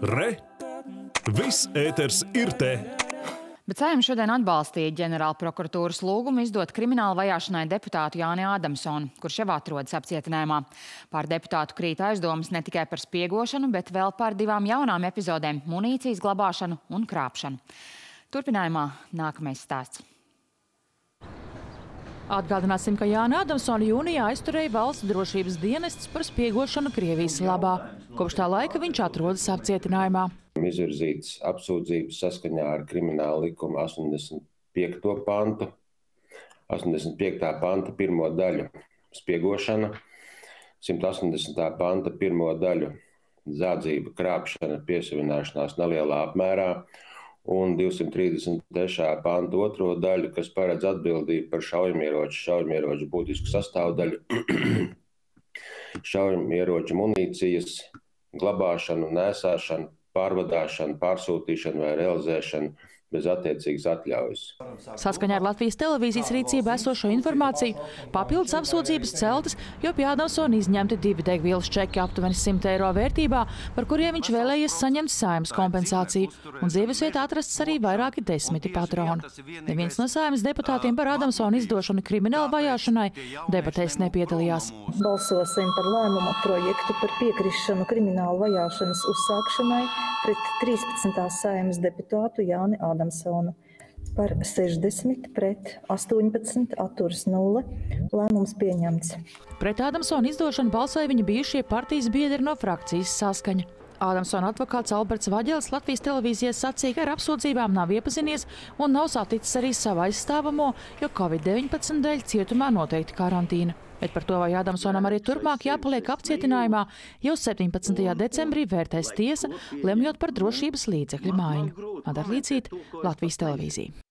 Re! Viss ēters ir te! Bet Saeima šodien atbalstīja ģenerālprokuratūras lūgumu izdot krimināla vajāšanai deputātu Jāni Ādamsonu, kurš jau atrodas apcietinājumā. Pār deputātu krīt aizdomas ne tikai par spiegošanu, bet vēl par 2 jaunām epizodēm – munīcijas glabāšanu un krāpšanu. Turpinājumā nākamais stāsts. Atgādināsim, ka Jāni Ādamsonu jūnijā aizturēja valsts drošības dienests par spiegošanu Krievijas labā. Kopš tā laika viņš atrodas apcietinājumā. Izvirzīts apsūdzības saskaņā ar Krimināla likuma 85. pantu, 85. panta 1. daļu spiegošana, 180. panta 1. daļu zādzība, krāpšana, piesavināšanās nelielā apmērā un 233. panta 2. daļu, kas paredz atbildību par šaujamieroču būtisku sastāvdaļu, šaujamieroču munīcijas glabāšanu, nēsāšanu, pārvadāšanu, pārsūtīšanu vai realizēšanu bez attiecīgas atļaujas. Saskaņā ar Latvijas televīzijas rīcībā esošo informāciju papildus apsūdzības celtas, jo pie Ādamsona izņemti 2 degvielas čeki aptuveni 100 eiro vērtībā, par kuriem viņš vēlējies saņemt Saeimas kompensāciju, un dzīvesvietā atrasts arī vairāki 10 patroni. Neviens no Saeimas deputātiem par Ādamsona izdošanu krimināla vajāšanai debatēs nepiedalījās. Balsosim par lēmuma projektu par piekrišanu krimināla vajāšanas uzsākšanai pret 13. Saeimas deputātu Jāni Ādamsonu. Par 60 pret 18 atturas 0. Lēmums pieņemts. Pret Ādamsona izdošanu balsoja viņa bijušie partijas biedri no frakcijas Saskaņa. Ādamsona advokāts Alberts Vaģelis Latvijas televīzijai sacīja, ka ar apsūdzībām nav iepazinies un nav saticis arī savu aizstāvamo, jo Covid-19 dēļ cietumā noteikti karantīna. Bet par to, vai Ādamsonam arī turpmāk jāpaliek apcietinājumā, jau 17. decembrī vērtēs tiesa, lemjot par drošības līdzekļu maiņu. Madara Līcīte, Latvijas televīzija.